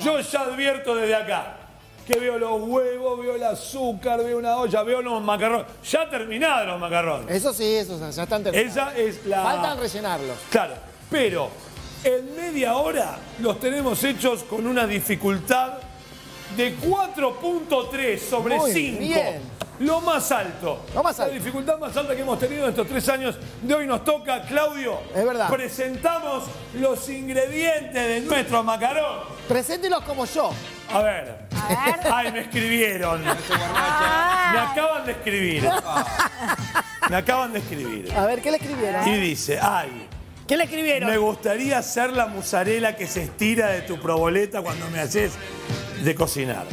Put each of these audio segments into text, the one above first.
Yo ya advierto desde acá que veo los huevos, veo el azúcar, veo una olla, veo los macarrones. Ya terminaron los macarrones. Eso sí, eso ya están terminados. Esa es la... Faltan rellenarlos. Claro, pero en media hora los tenemos hechos con una dificultad de 4.3 sobre Muy 5. bien. Lo más alto. Lo más alto. La dificultad más alta que hemos tenido en estos 3 años de hoy nos toca, Claudio. Es verdad. Presentamos los ingredientes de nuestro macarón. Preséntelos como yo. A ver. Ay, me escribieron. Me acaban de escribir. Me acaban de escribir. A ver, ¿qué le escribieron? Y dice, ay, ¿Qué le escribieron? me gustaría ser la mozzarella que se estira de tu proboleta cuando me haces de cocinar.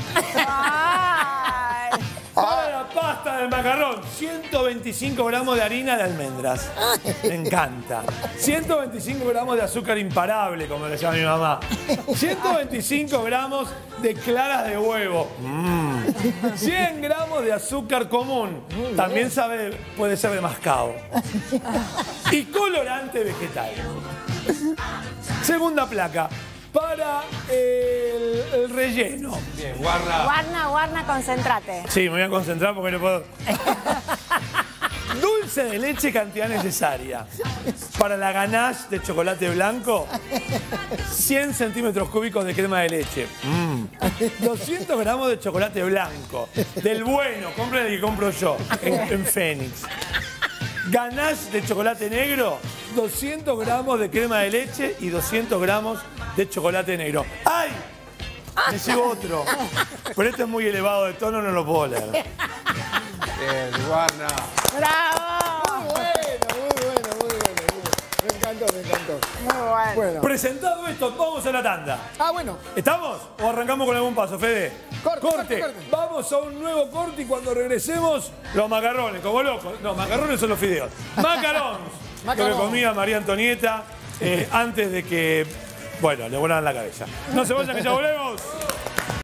Para la pasta del macarrón, 125 gramos de harina de almendras. Me encanta. 125 gramos de azúcar imparable, como le llama mi mamá. 125 gramos de claras de huevo. 100 gramos de azúcar común. También puede ser de mascabo. Y colorante vegetal. Segunda placa. Para el relleno. Bien, Guarna. Guarna, concéntrate. Sí, me voy a concentrar porque no puedo. Dulce de leche, cantidad necesaria. Para la ganache de chocolate blanco, 100 centímetros cúbicos de crema de leche. 200 gramos de chocolate blanco. Del bueno, compren el que compro yo, en Fénix. Ganache de chocolate negro, 200 gramos de crema de leche y 200 gramos de chocolate negro. ¡Ay! Me llegó otro. Pero este es muy elevado de tono, no lo puedo leer. Bien, Guarna. ¡Bravo! Muy bueno. Me encantó. Muy bueno. Presentado esto, vamos a la tanda. Bueno. ¿Estamos? ¿O arrancamos con algún paso, Fede? Corte. Vamos a un nuevo corte y cuando regresemos, los macarrones, como locos. No, macarrones son los fideos. Macarons. Lo que comía María Antonieta antes de que, bueno, le volaran la cabeza. No se vayan que ya volvemos.